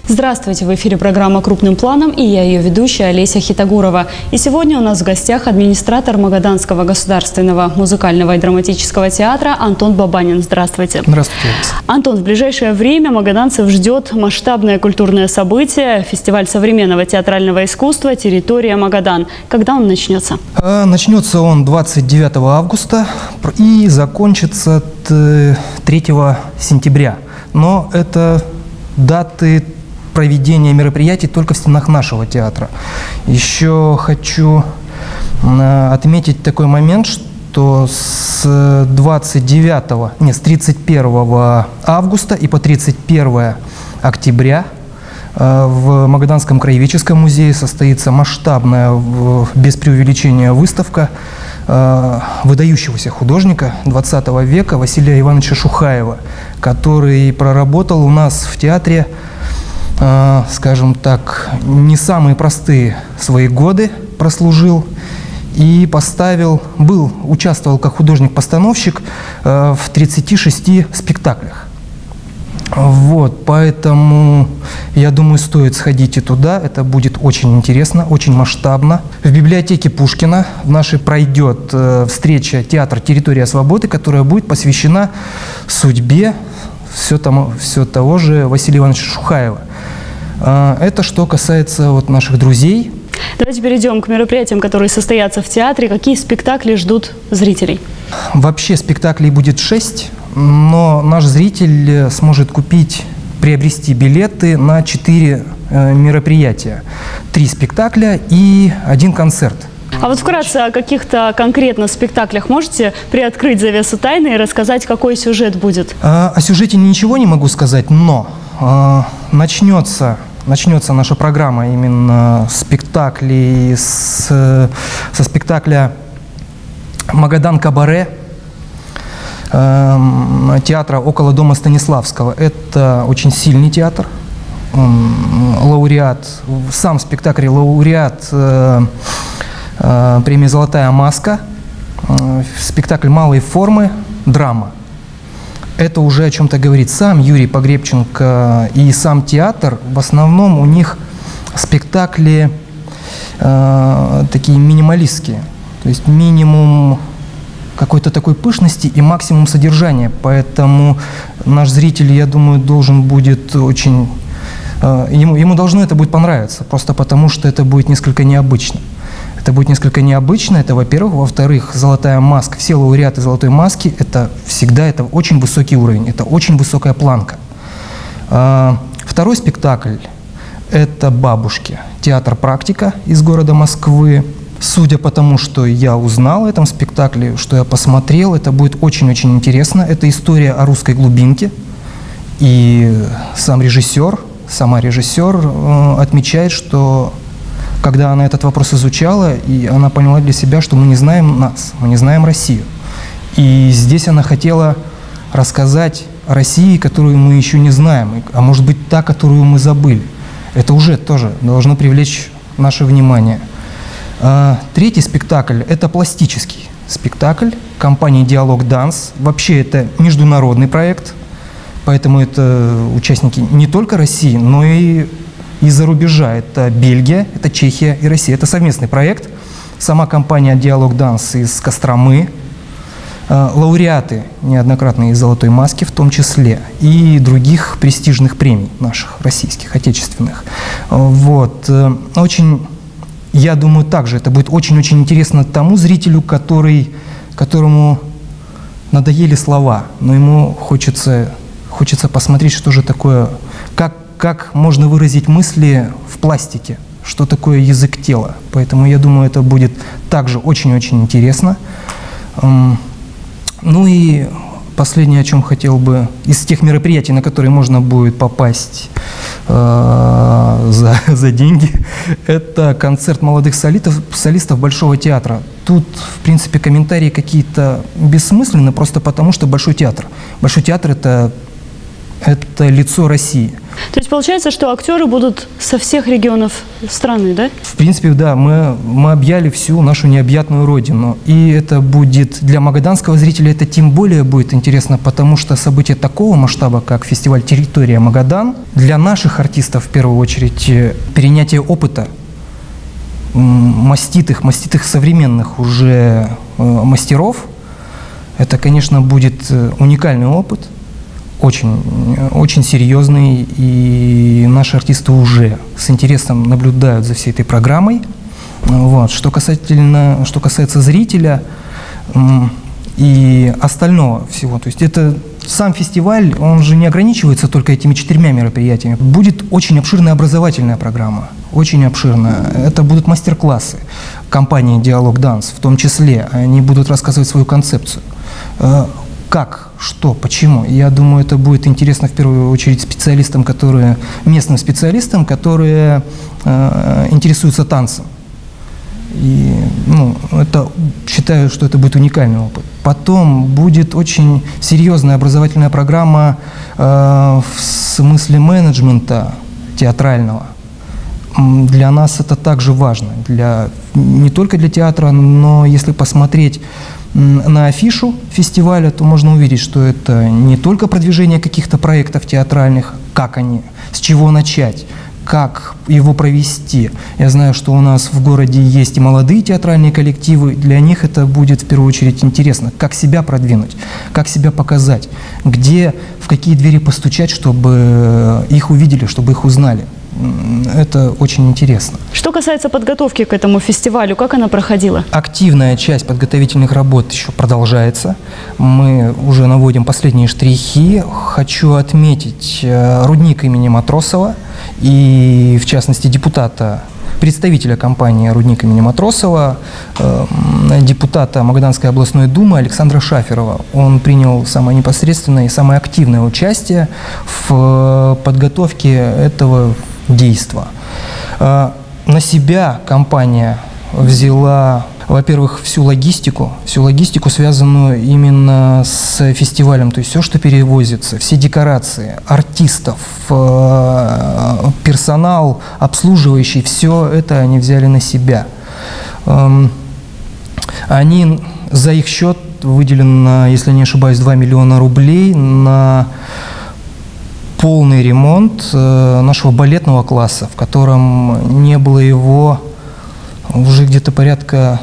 Здравствуйте! В эфире программа «Крупным планом» и я ее ведущая Олеся Хитагурова. И сегодня у нас в гостях администратор Магаданского государственного музыкального и драматического театра Антон Бабанин. Здравствуйте! Здравствуйте, Олеся. Антон, в ближайшее время магаданцев ждет масштабное культурное событие – фестиваль современного театрального искусства «Территория Магадан». Когда он начнется? Начнется он 29 августа и закончится 3 сентября. Но это даты проведения мероприятий только в стенах нашего театра. Еще хочу отметить такой момент, что с 31 августа и по 31 октября в Магаданском краеведческом музее состоится масштабная, без преувеличения, выставка выдающегося художника 20 века Василия Ивановича Шухаева, который проработал у нас в театре, скажем так, не самые простые свои годы прослужил и участвовал как художник-постановщик в 36 спектаклях. Вот, поэтому, я думаю, стоит сходить и туда, это будет очень интересно, очень масштабно. В библиотеке Пушкина в нашей пройдет встреча «Театр. Территория свободы», которая будет посвящена судьбе все того же Василия Ивановича Шухаева. Это что касается наших друзей. Давайте перейдем к мероприятиям, которые состоятся в театре. Какие спектакли ждут зрителей? Вообще спектаклей будет 6, но наш зритель сможет приобрести билеты на 4 мероприятия. 3 спектакля и 1 концерт. А вот вкратце о каких-то конкретно спектаклях можете приоткрыть завесу тайны и рассказать, какой сюжет будет? О сюжете ничего не могу сказать, но начнется наша программа именно спектаклей со спектакля «Магадан Кабаре» театра около дома Станиславского. Это очень сильный театр. Сам спектакль лауреат премии «Золотая маска». Спектакль малой формы, драма. Это уже о чем-то говорит. Сам Юрий Погребченко и сам театр, в основном у них спектакли такие минималистские. То есть минимум какой-то такой пышности и максимум содержания. Поэтому наш зритель, я думаю, должен будет очень... Ему должно это будет понравиться, просто потому что это будет несколько необычно. Это будет несколько необычно, это во-первых. Во-вторых, «Золотая маска», все лауреаты «Золотой маски» – это очень высокий уровень, это очень высокая планка. Второй спектакль – это «Бабушки», театр «Практика» из города Москвы. Судя по тому, что я узнал о этом спектакле, что я посмотрел, это будет очень-очень интересно. Это история о русской глубинке, и сама режиссер отмечает, что когда она этот вопрос изучала, и она поняла для себя, что мы не знаем нас, мы не знаем Россию. И здесь она хотела рассказать о России, которую мы еще не знаем, а может быть та, которую мы забыли. Это уже тоже должно привлечь наше внимание. Третий спектакль – это пластический спектакль компании «Диалог Данс». Вообще это международный проект, поэтому это участники не только России, но и из-за рубежа. Это Бельгия, это Чехия и Россия. Это совместный проект. Сама компания «Диалог Данс» из Костромы, лауреаты неоднократные из «Золотой маски» в том числе, и других престижных премий наших, российских, отечественных. Вот. Я думаю, также это будет очень-очень интересно тому зрителю, которому надоели слова, но ему хочется посмотреть, что же такое, как можно выразить мысли в пластике, что такое язык тела. Поэтому я думаю, это будет также очень-очень интересно. Ну и последнее, о чем хотел бы, из тех мероприятий, на которые можно будет попасть за деньги, это концерт молодых солистов Большого театра. Тут, в принципе, комментарии какие-то бессмысленны, просто потому что Большой театр. Большой театр – это это лицо России. То есть получается, что актеры будут со всех регионов страны, да? В принципе, да, мы объяли всю нашу необъятную родину. И это будет для магаданского зрителя это тем более будет интересно, потому что событие такого масштаба, как фестиваль «Территория Магадан», для наших артистов, в первую очередь, перенятие опыта маститых современных уже мастеров, это, конечно, будет уникальный опыт. Очень серьезный, и наши артисты уже с интересом наблюдают за всей этой программой. Вот. Что касается зрителя и остального всего, то есть это сам фестиваль, он же не ограничивается только этими 4 мероприятиями. Будет очень обширная образовательная программа, очень обширная. Это будут мастер-классы компании «Диалог Данс», в том числе они будут рассказывать свою концепцию. Как, что, почему. Я думаю, это будет интересно в первую очередь местным специалистам, которые интересуются танцем. И считаю, что это будет уникальный опыт. Потом будет очень серьезная образовательная программа в смысле менеджмента театрального. Для нас это также важно. Не только для театра, но если посмотреть на афишу фестиваля, то можно увидеть, что это не только продвижение каких-то проектов театральных, с чего начать, как его провести. Я знаю, что у нас в городе есть и молодые театральные коллективы, для них это будет в первую очередь интересно, как себя продвинуть, как себя показать, в какие двери постучать, чтобы их увидели, чтобы их узнали. Это очень интересно. Что касается подготовки к этому фестивалю, как она проходила? Активная часть подготовительных работ еще продолжается. Мы уже наводим последние штрихи. Хочу отметить рудник имени Матросова и, в частности, представителя компании «Рудник» имени Матросова, депутата Магаданской областной думы Александра Шаферова. Он принял самое непосредственное и самое активное участие в подготовке этого действа. На себя компания взяла, во-первых, всю логистику, связанную именно с фестивалем, то есть все, что перевозится, все декорации, артистов, персонал обслуживающий, все это они взяли на себя. За их счет выделено, если не ошибаюсь, 2 миллиона рублей на полный ремонт нашего балетного класса, в котором не было его уже где-то порядка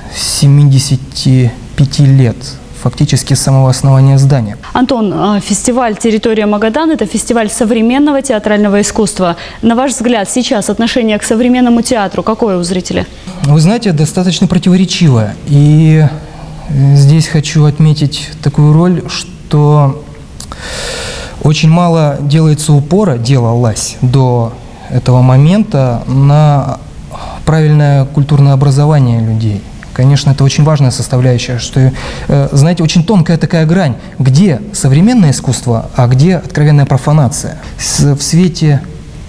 75 лет, фактически с самого основания здания. Антон, фестиваль «Территория Магадан» – это фестиваль современного театрального искусства. На ваш взгляд, сейчас отношение к современному театру какое у зрителя? Вы знаете, достаточно противоречивое. И здесь хочу отметить такую роль, что очень мало делалось до этого момента на правильное культурное образование людей. Конечно, это очень важная составляющая, что, знаете, очень тонкая такая грань, где современное искусство, а где откровенная профанация. В свете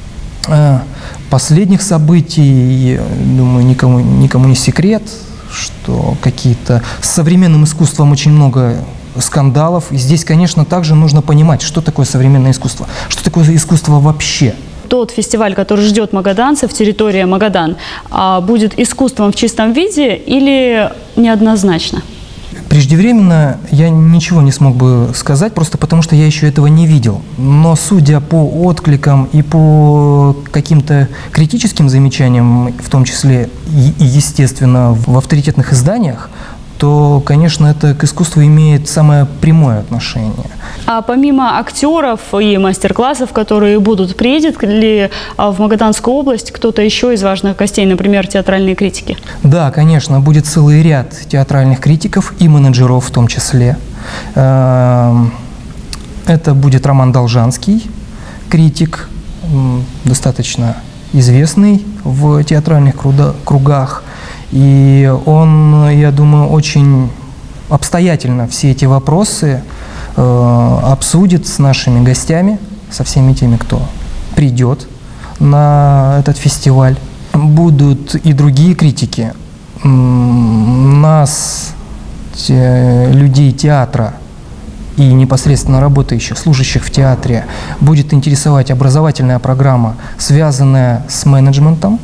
последних событий, думаю, никому не секрет, что с современным искусством очень много скандалов. И здесь, конечно, также нужно понимать, что такое современное искусство, что такое искусство вообще. Тот фестиваль, который ждет магаданцев, «Территория Магадан», будет искусством в чистом виде или неоднозначно? Преждевременно я ничего не смог бы сказать, просто потому что я еще этого не видел. Но судя по откликам и по каким-то критическим замечаниям, в том числе и естественно, в авторитетных изданиях, то, конечно, это к искусству имеет самое прямое отношение. А помимо актеров и мастер-классов, которые будут, приедет ли в Магаданскую область кто-то еще из важных гостей, например, театральные критики? Да, конечно, будет целый ряд театральных критиков и менеджеров в том числе. Это будет Роман Должанский, критик, достаточно известный в театральных кругах. И он, я думаю, очень обстоятельно все эти вопросы обсудит с нашими гостями, со всеми теми, кто придет на этот фестиваль. Будут и другие критики. Нас, людей театра, и непосредственно работающих, служащих в театре, будет интересовать образовательная программа, связанная с менеджментом,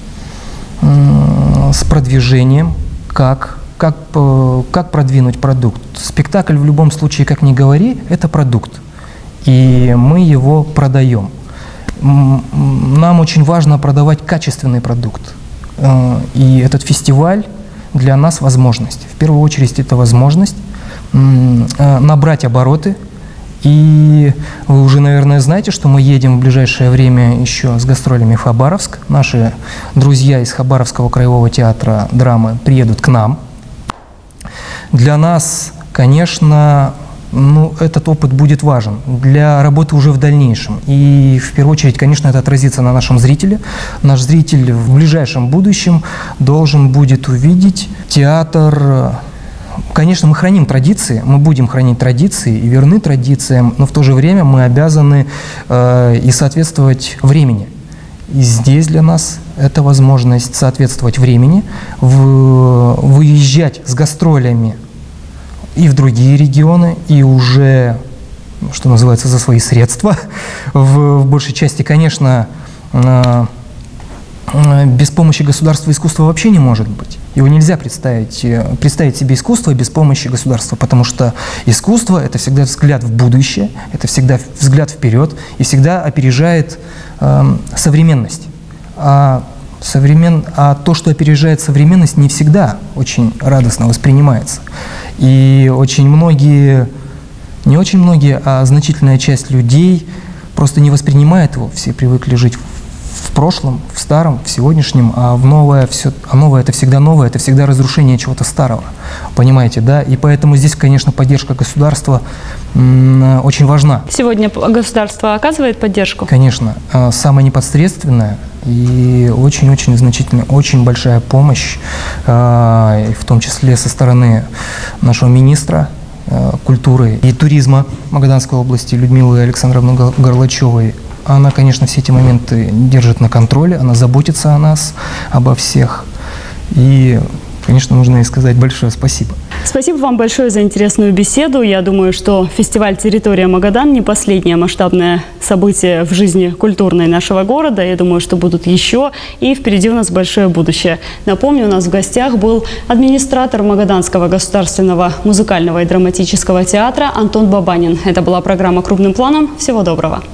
с продвижением, как продвинуть продукт. Спектакль в любом случае, как ни говори, это продукт, и мы его продаем. Нам очень важно продавать качественный продукт, и этот фестиваль для нас возможность. В первую очередь это возможность набрать обороты. И вы уже, наверное, знаете, что мы едем в ближайшее время еще с гастролями в Хабаровск. Наши друзья из Хабаровского краевого театра драмы приедут к нам. Для нас, конечно, этот опыт будет важен для работы уже в дальнейшем. И в первую очередь, конечно, это отразится на нашем зрителе. Наш зритель в ближайшем будущем должен будет увидеть театр. Конечно, мы храним традиции, мы будем хранить традиции и верны традициям, но в то же время мы обязаны и соответствовать времени. И здесь для нас это возможность соответствовать времени, выезжать с гастролями и в другие регионы, и уже, что называется, за свои средства. В большей части, конечно, без помощи государства искусство вообще не может быть. Его нельзя представить себе искусство без помощи государства, потому что искусство – это всегда взгляд в будущее, это всегда взгляд вперед и всегда опережает современность. А то, что опережает современность, не всегда очень радостно воспринимается. И очень многие, не очень многие, а значительная часть людей просто не воспринимает его. Все привыкли жить в прошлом, в старом, в сегодняшнем, а новое это всегда новое, это всегда разрушение чего-то старого, понимаете, да? И поэтому здесь, конечно, поддержка государства очень важна. Сегодня государство оказывает поддержку? Конечно, самая непосредственная и очень-очень значительная, очень большая помощь, в том числе со стороны нашего министра культуры и туризма Магаданской области Людмилы Александровны Горлачевой. Она, конечно, все эти моменты держит на контроле, она заботится о нас, обо всех. И, конечно, нужно ей сказать большое спасибо. Спасибо вам большое за интересную беседу. Я думаю, что фестиваль «Территория Магадан» не последнее масштабное событие в жизни культурной нашего города. Я думаю, что будут еще, и впереди у нас большое будущее. Напомню, у нас в гостях был администратор Магаданского государственного музыкального и драматического театра Антон Бабанин. Это была программа «Крупным планом». Всего доброго.